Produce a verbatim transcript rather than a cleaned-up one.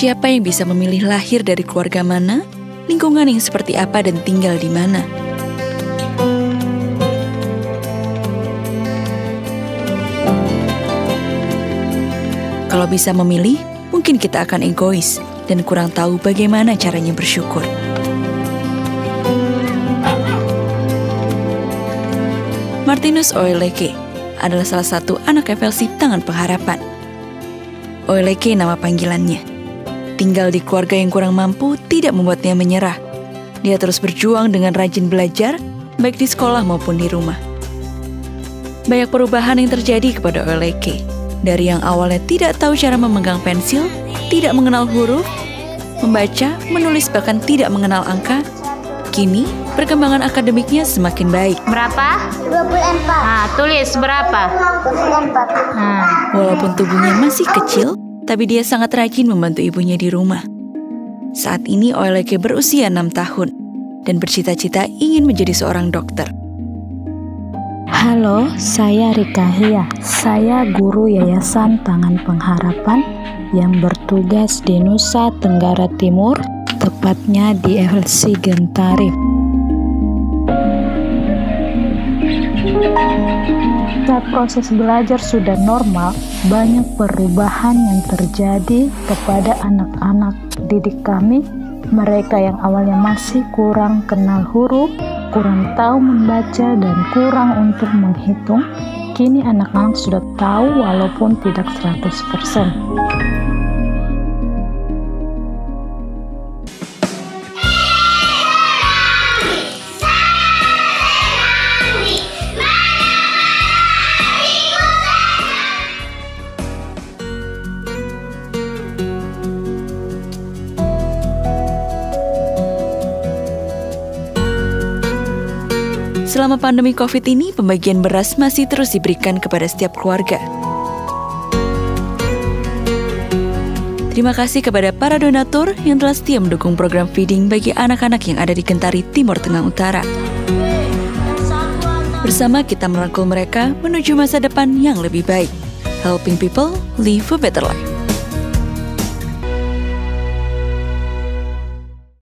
Siapa yang bisa memilih lahir dari keluarga mana, lingkungan yang seperti apa, dan tinggal di mana? Kalau bisa memilih, mungkin kita akan egois dan kurang tahu bagaimana caranya bersyukur. Martinus Oeleke adalah salah satu anak F L C Tangan Pengharapan. Oeleke nama panggilannya. Tinggal di keluarga yang kurang mampu tidak membuatnya menyerah. Dia terus berjuang dengan rajin belajar, baik di sekolah maupun di rumah. Banyak perubahan yang terjadi kepada Oeleke. Dari yang awalnya tidak tahu cara memegang pensil, tidak mengenal huruf, membaca, menulis, bahkan tidak mengenal angka, kini perkembangan akademiknya semakin baik. Berapa? dua puluh empat. Nah, tulis berapa? dua puluh empat. Nah. Walaupun tubuhnya masih kecil, tapi dia sangat rajin membantu ibunya di rumah. Saat ini Oeleke berusia enam tahun dan bercita-cita ingin menjadi seorang dokter. Halo, saya Rika Hia. Saya guru Yayasan Tangan Pengharapan yang bertugas di Nusa Tenggara Timur, tepatnya di F L C Gentari. Saat proses belajar sudah normal, banyak perubahan yang terjadi kepada anak-anak didik kami. Mereka yang awalnya masih kurang kenal huruf, kurang tahu membaca, dan kurang untuk menghitung, kini anak-anak sudah tahu walaupun tidak seratus persen. Selama pandemi COVID ini, pembagian beras masih terus diberikan kepada setiap keluarga. Terima kasih kepada para donatur yang telah setia mendukung program feeding bagi anak-anak yang ada di Gentari, Timur Tengah Utara. Bersama kita merangkul mereka menuju masa depan yang lebih baik. Helping people live a better life.